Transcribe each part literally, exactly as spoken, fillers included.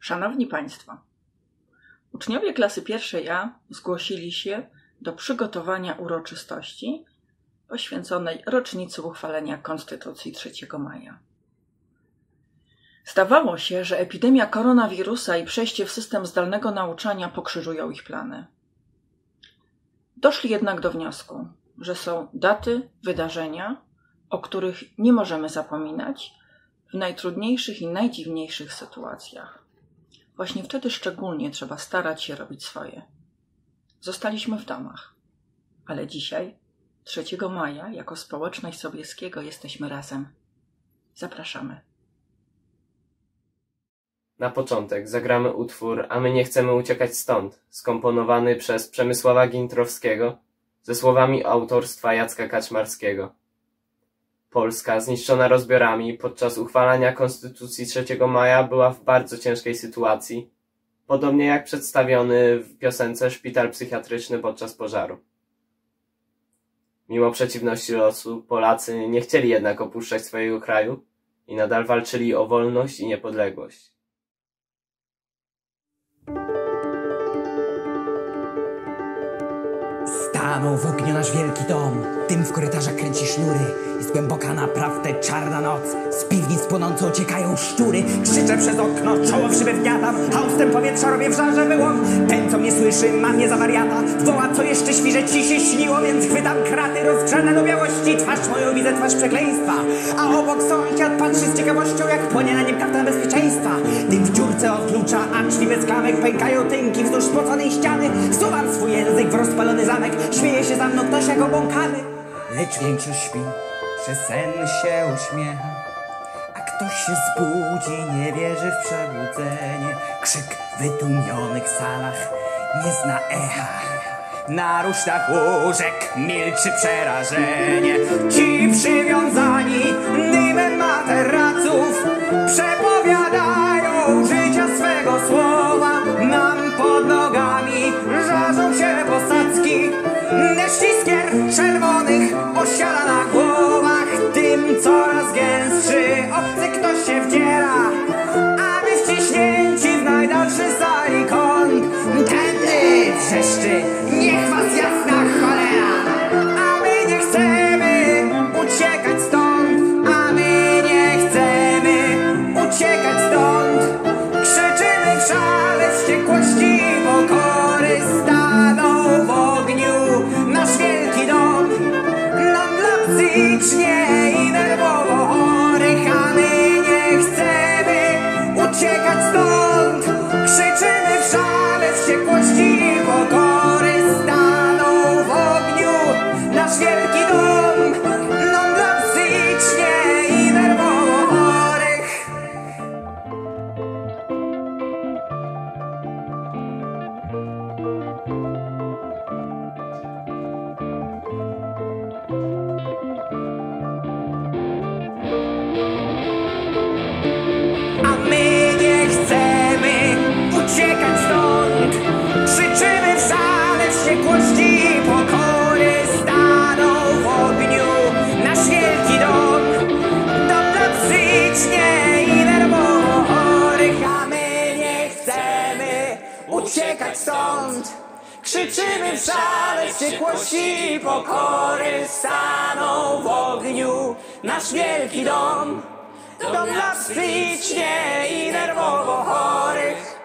Szanowni Państwo, uczniowie klasy pierwszej A zgłosili się do przygotowania uroczystości poświęconej rocznicy uchwalenia Konstytucji trzeciego maja. Zdawało się, że epidemia koronawirusa i przejście w system zdalnego nauczania pokrzyżują ich plany. Doszli jednak do wniosku, że są daty, wydarzenia, o których nie możemy zapominać w najtrudniejszych i najdziwniejszych sytuacjach. Właśnie wtedy szczególnie trzeba starać się robić swoje. Zostaliśmy w domach, ale dzisiaj, trzeciego maja, jako społeczność Sobieskiego jesteśmy razem. Zapraszamy. Na początek zagramy utwór A my nie chcemy uciekać stąd, skomponowany przez Przemysława Gintrowskiego ze słowami autorstwa Jacka Kaczmarskiego. Polska, zniszczona rozbiorami podczas uchwalania Konstytucji trzeciego maja, była w bardzo ciężkiej sytuacji, podobnie jak przedstawiony w piosence szpital psychiatryczny podczas pożaru. Mimo przeciwności losu, Polacy nie chcieli jednak opuszczać swojego kraju i nadal walczyli o wolność i niepodległość. Stanął w ogniu nasz wielki dom, dym w korytarzach kręci sznury. Jest głęboka naprawdę czarna noc, z piwnic płonąco uciekają szczury. Krzyczę przez okno, czoło w szybę wgniatam, haustem powietrza robię w żarze wyłom. Ten co mnie słyszy, ma mnie za wariata, woła co jeszcze śpi, że ci się śniło. Więc chwytam kraty rozgrzane do białości, twarz moją widzę, twarz przekleństwa. A obok sąsiad patrzy z ciekawością, jak płonie na nim kaftan bezpieczeństwa. Dym w dziurce od klucza, a drzwi bez klamek pękają tynki wzdłuż spoconej ściany. Wsuwam swój język w rozpalony zamek, śmieje się za mną ktoś jak obłąkany. Lecz większość śpi, przez sen się uśmiecha, a ktoś się zbudzi, nie wierzy w przebudzenie. Krzyk w wytłumionych salach nie zna echa, na rusztach łóżek milczy przerażenie. Ci przywiązani dymem materaców przepowiadają życia swego słowa. Nam pod nogami żarzą się posadzki, deszcz iskier czerwonych osiada na głowach. Dym coraz gęstszy, obcy ktoś się wdziera, a my wciśnięci w najdalszy sali kąt. Tędy wrzeszczy, niech was jasna cholera. A my nie chcemy uciekać stąd, a my nie chcemy uciekać stąd. Krzyczymy w szale wściekłości i pokory. Stanął w ogniu nasz wielki dom, nam dla psychicznie i nerwowo chorych. A my nie chcemy uciekać stąd. Krzyczymy w szale wściekłości i pokory. Stanął w ogniu nasz wielki dom, nam dla psychicznie i nerwowo chorych. A my nie chcemy uciekać stąd. Krzyczymy w szale wściekłości i pokory. Stanął w ogniu nasz wielki dom, dom dla psychicznie i nerwowo chorych. A my nie chcemy uciekać stąd. Krzyczymy w szale wściekłości i pokory. Stanął w ogniu nasz wielki dom, dom dla psychicznie i nerwowo chorych.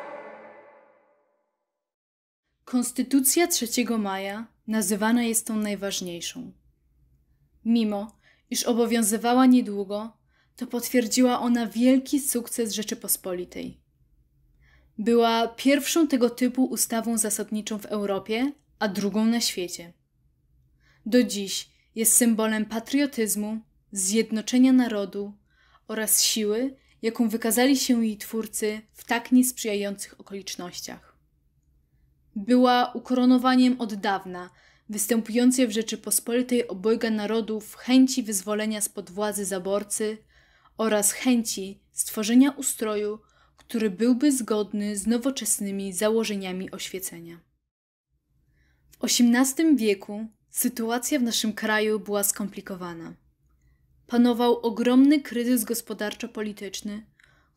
Konstytucja trzeciego maja nazywana jest tą najważniejszą. Mimo, iż obowiązywała niedługo, to potwierdziła ona wielki sukces Rzeczypospolitej. Była pierwszą tego typu ustawą zasadniczą w Europie, a drugą na świecie. Do dziś jest symbolem patriotyzmu, zjednoczenia narodu oraz siły, jaką wykazali się jej twórcy w tak niesprzyjających okolicznościach. Była ukoronowaniem od dawna występującej w Rzeczypospolitej obojga narodów chęci wyzwolenia spod władzy zaborcy oraz chęci stworzenia ustroju, który byłby zgodny z nowoczesnymi założeniami oświecenia. W osiemnastym wieku sytuacja w naszym kraju była skomplikowana. Panował ogromny kryzys gospodarczo-polityczny,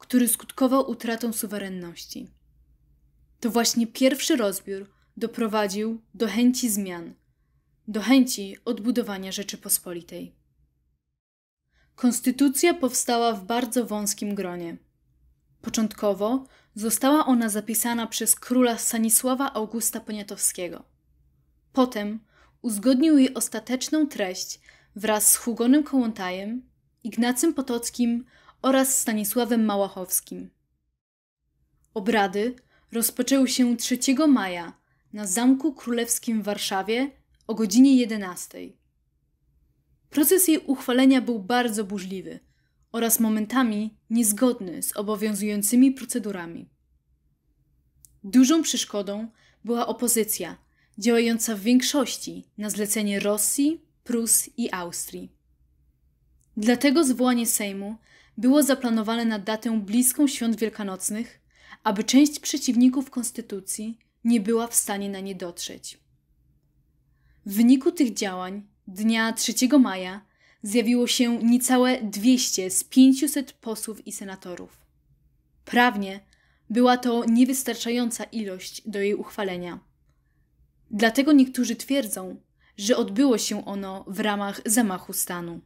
który skutkował utratą suwerenności. To właśnie pierwszy rozbiór doprowadził do chęci zmian, do chęci odbudowania Rzeczypospolitej. Konstytucja powstała w bardzo wąskim gronie. Początkowo została ona zapisana przez króla Stanisława Augusta Poniatowskiego. Potem uzgodnił jej ostateczną treść wraz z Hugonem Kołłątajem, Ignacym Potockim oraz Stanisławem Małachowskim. Obrady rozpoczęły się trzeciego maja na Zamku Królewskim w Warszawie o godzinie jedenastej. Proces jej uchwalenia był bardzo burzliwy oraz momentami niezgodny z obowiązującymi procedurami. Dużą przeszkodą była opozycja, działająca w większości na zlecenie Rosji, Prus i Austrii. Dlatego zwołanie Sejmu było zaplanowane na datę bliską Świąt Wielkanocnych, aby część przeciwników konstytucji nie była w stanie na nie dotrzeć. W wyniku tych działań dnia trzeciego maja zjawiło się niecałe dwieście z pięciuset posłów i senatorów. Prawnie była to niewystarczająca ilość do jej uchwalenia. Dlatego niektórzy twierdzą, że odbyło się ono w ramach zamachu stanu.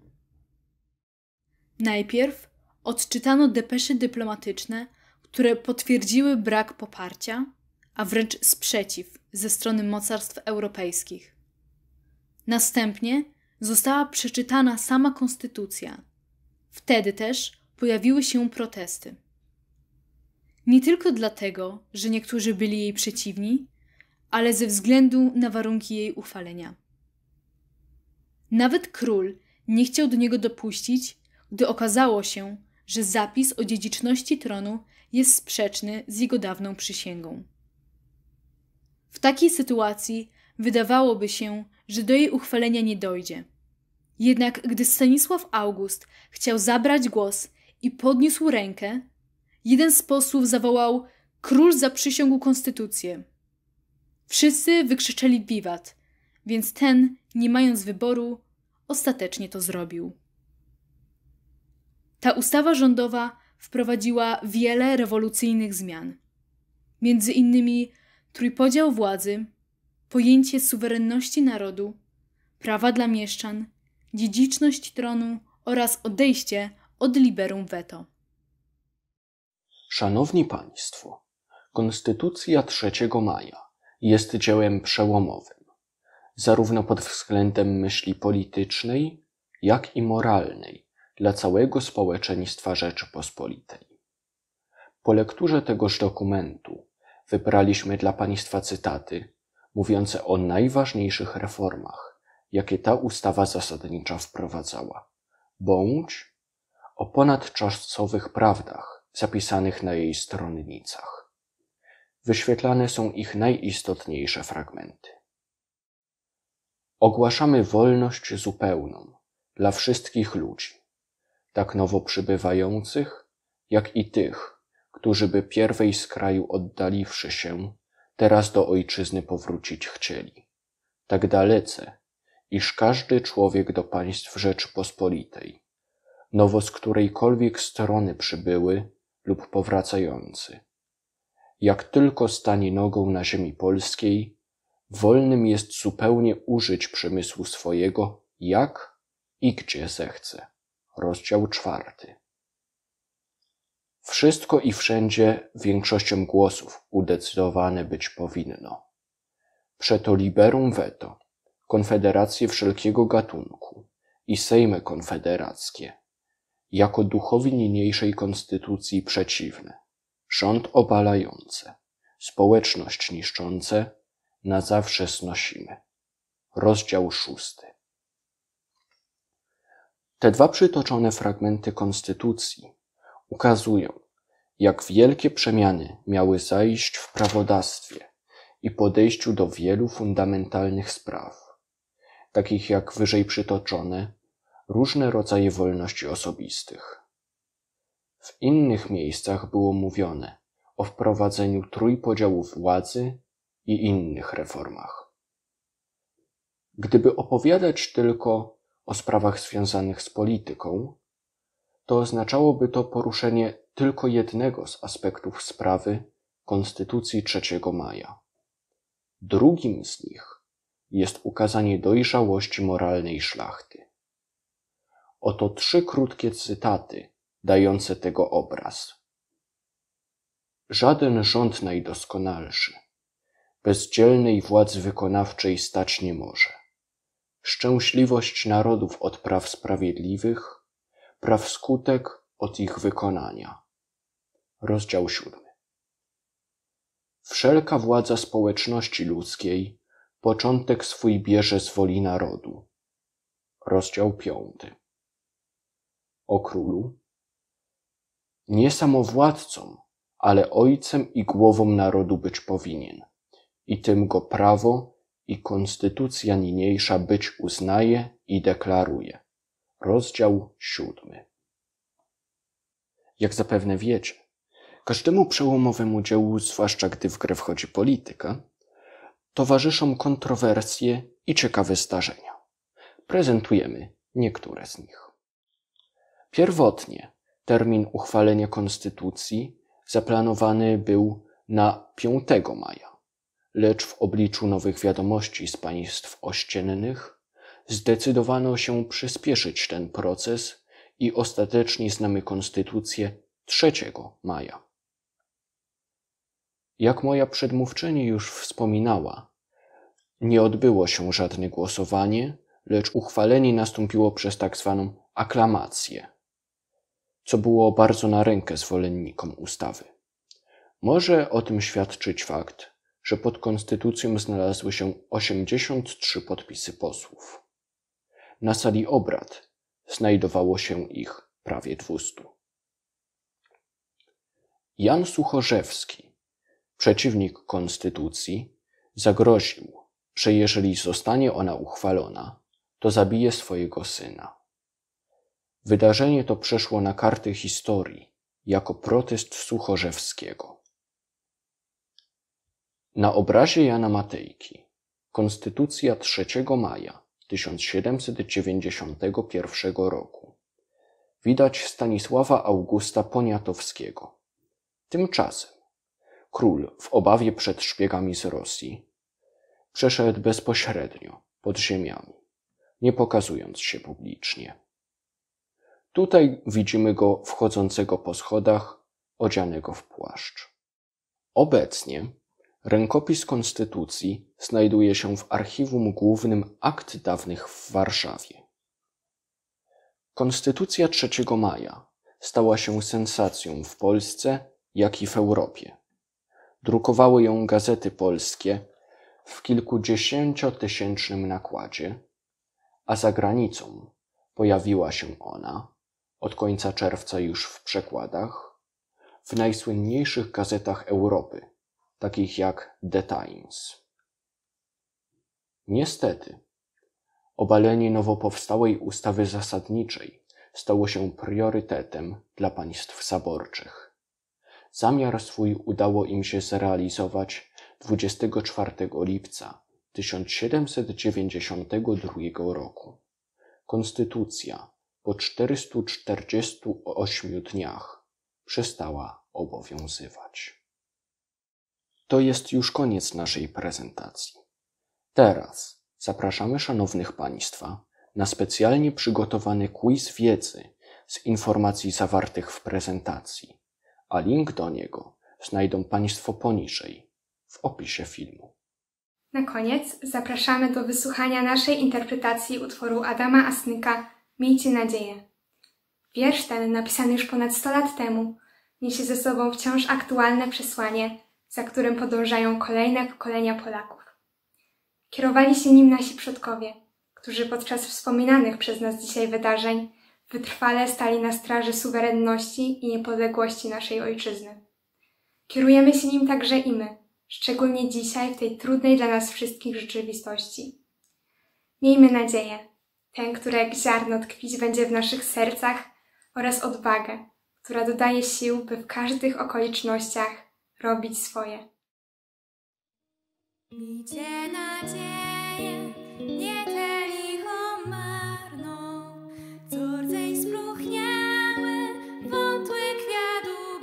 Najpierw odczytano depesze dyplomatyczne, które potwierdziły brak poparcia, a wręcz sprzeciw ze strony mocarstw europejskich. Następnie została przeczytana sama konstytucja. Wtedy też pojawiły się protesty. Nie tylko dlatego, że niektórzy byli jej przeciwni, ale ze względu na warunki jej uchwalenia. Nawet król nie chciał do niego dopuścić, gdy okazało się, że zapis o dziedziczności tronu jest sprzeczny z jego dawną przysięgą. W takiej sytuacji wydawałoby się, że do jej uchwalenia nie dojdzie. Jednak gdy Stanisław August chciał zabrać głos i podniósł rękę, jeden z posłów zawołał: „Król zaprzysiągł konstytucję”. Wszyscy wykrzyczeli wiwat, więc ten, nie mając wyboru, ostatecznie to zrobił. Ta ustawa rządowa wprowadziła wiele rewolucyjnych zmian. Między innymi trójpodział władzy, pojęcie suwerenności narodu, prawa dla mieszczan, dziedziczność tronu oraz odejście od liberum veto. Szanowni Państwo, Konstytucja trzeciego maja jest dziełem przełomowym, zarówno pod względem myśli politycznej, jak i moralnej dla całego społeczeństwa Rzeczypospolitej. Po lekturze tegoż dokumentu wybraliśmy dla Państwa cytaty mówiące o najważniejszych reformach, jakie ta ustawa zasadnicza wprowadzała, bądź o ponadczasowych prawdach zapisanych na jej stronnicach. Wyświetlane są ich najistotniejsze fragmenty. Ogłaszamy wolność zupełną dla wszystkich ludzi, tak nowo przybywających, jak i tych, którzy by pierwej z kraju oddaliwszy się, teraz do ojczyzny powrócić chcieli, tak dalece, iż każdy człowiek do państw Rzeczypospolitej, nowo z którejkolwiek strony przybyły lub powracający, jak tylko stanie nogą na ziemi polskiej, wolnym jest zupełnie użyć przemysłu swojego, jak i gdzie zechce. Rozdział czwarty. Wszystko i wszędzie większością głosów udecydowane być powinno. Przeto liberum veto, konfederacje wszelkiego gatunku i sejmy konfederackie, jako duchowi niniejszej konstytucji przeciwne, rząd obalające, społeczność niszczące, na zawsze znosimy. Rozdział szósty. Te dwa przytoczone fragmenty konstytucji ukazują, jak wielkie przemiany miały zajść w prawodawstwie i podejściu do wielu fundamentalnych spraw, takich jak wyżej przytoczone różne rodzaje wolności osobistych. W innych miejscach było mówione o wprowadzeniu trójpodziału władzy i innych reformach. Gdyby opowiadać tylko o sprawach związanych z polityką, to oznaczałoby to poruszenie tylko jednego z aspektów sprawy Konstytucji trzeciego maja. Drugim z nich jest ukazanie dojrzałości moralnej szlachty. Oto trzy krótkie cytaty dające tego obraz. Żaden rząd najdoskonalszy bez dzielnej władzy wykonawczej stać nie może. Szczęśliwość narodów od praw sprawiedliwych, praw skutek od ich wykonania. Rozdział siódmy. Wszelka władza społeczności ludzkiej początek swój bierze z woli narodu. Rozdział piąty. O królu. Nie samowładcą, ale ojcem i głową narodu być powinien. I tym go prawo i konstytucja niniejsza być uznaje i deklaruje. Rozdział siódmy. Jak zapewne wiecie, każdemu przełomowemu dziełu, zwłaszcza gdy w grę wchodzi polityka, towarzyszą kontrowersje i ciekawe zdarzenia. Prezentujemy niektóre z nich. Pierwotnie termin uchwalenia konstytucji zaplanowany był na piątego maja, lecz w obliczu nowych wiadomości z państw ościennych zdecydowano się przyspieszyć ten proces i ostatecznie znamy konstytucję trzeciego maja. Jak moja przedmówczyni już wspominała, nie odbyło się żadne głosowanie, lecz uchwalenie nastąpiło przez tak zwaną aklamację, co było bardzo na rękę zwolennikom ustawy. Może o tym świadczyć fakt, że pod konstytucją znalazły się osiemdziesiąt trzy podpisy posłów. Na sali obrad znajdowało się ich prawie dwieście. Jan Suchorzewski, przeciwnik konstytucji, zagroził, że jeżeli zostanie ona uchwalona, to zabije swojego syna. Wydarzenie to przeszło na karty historii jako protest Suchorzewskiego. Na obrazie Jana Matejki Konstytucja trzeciego maja tysiąc siedemset dziewięćdziesiątego pierwszego roku widać Stanisława Augusta Poniatowskiego. Tymczasem król w obawie przed szpiegami z Rosji przeszedł bezpośrednio pod ziemiami, nie pokazując się publicznie. Tutaj widzimy go wchodzącego po schodach, odzianego w płaszcz. Obecnie rękopis konstytucji znajduje się w Archiwum Głównym Akt Dawnych w Warszawie. Konstytucja trzeciego maja stała się sensacją w Polsce, jak i w Europie. Drukowały ją gazety polskie w kilkudziesięciotysięcznym nakładzie, a za granicą pojawiła się ona od końca czerwca już w przekładach w najsłynniejszych gazetach Europy, takich jak The Times. Niestety, obalenie nowo powstałej ustawy zasadniczej stało się priorytetem dla państw zaborczych. Zamiar swój udało im się zrealizować dwudziestego czwartego lipca tysiąc siedemset dziewięćdziesiątego drugiego roku. Konstytucja po czterystu czterdziestu ośmiu dniach przestała obowiązywać. To jest już koniec naszej prezentacji. Teraz zapraszamy szanownych Państwa na specjalnie przygotowany quiz wiedzy z informacji zawartych w prezentacji, a link do niego znajdą Państwo poniżej w opisie filmu. Na koniec zapraszamy do wysłuchania naszej interpretacji utworu Adama Asnyka Miejcie nadzieję. Wiersz ten, napisany już ponad sto lat temu, niesie ze sobą wciąż aktualne przesłanie, za którym podążają kolejne pokolenia Polaków. Kierowali się nim nasi przodkowie, którzy podczas wspominanych przez nas dzisiaj wydarzeń wytrwale stali na straży suwerenności i niepodległości naszej ojczyzny. Kierujemy się nim także i my, szczególnie dzisiaj w tej trudnej dla nas wszystkich rzeczywistości. Miejmy nadzieję, tę, która jak ziarno tkwić będzie w naszych sercach, oraz odwagę, która dodaje sił, by w każdych okolicznościach robić swoje. Miejcie nadzieję, nie tę lichą marną, co rdzeń spróchniały, wątły kwiatu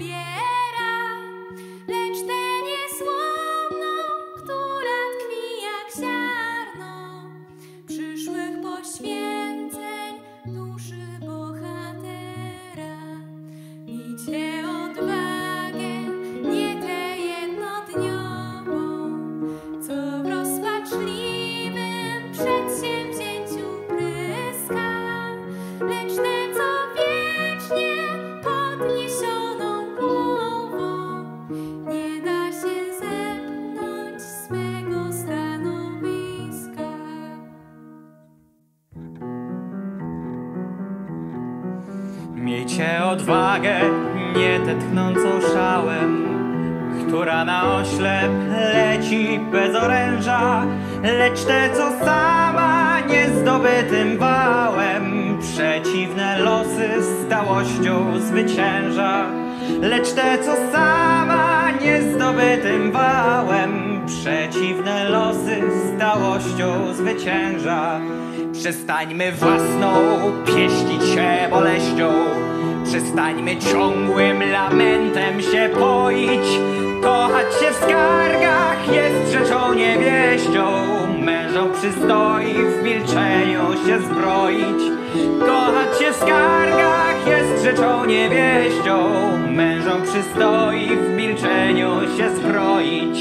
Cię odwagę nie tętchnącą szałem, która na oślep leci bez oręża, lecz te, co sama niezdobytym wałem przeciwne losy stałością zwycięża. Lecz te, co sama niezdobytym wałem przeciwne losy stałością zwycięża. Przestańmy własną pieścić się boleścią, przestańmy ciągłym lamentem się poić. Kochać się w skargach jest rzeczą niewieścią, mężom przystoi w milczeniu się zbroić. Kochać się w skargach jest rzeczą niewieścią, mężom przystoi w milczeniu się zbroić.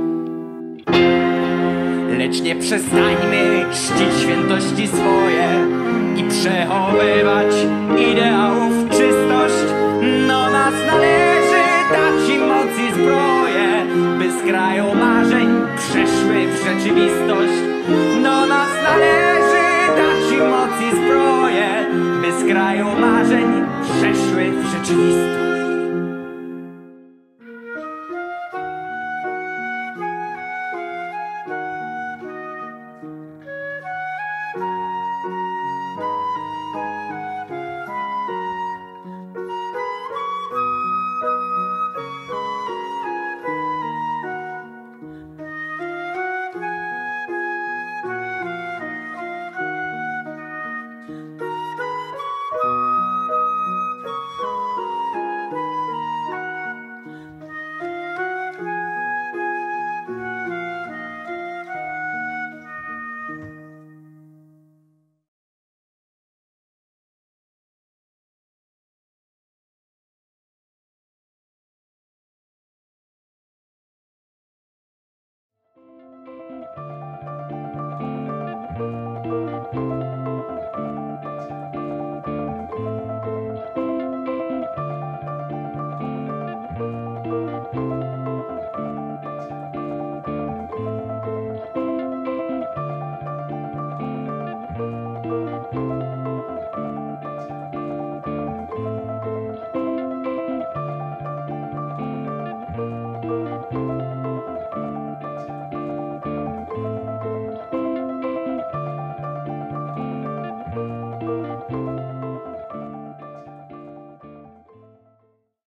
Lecz nie przestańmy czcić świętości swoje i przechowywać ideałów czystość. No nas należy dać im moc i zbroję, by z kraju marzeń przeszły w rzeczywistość.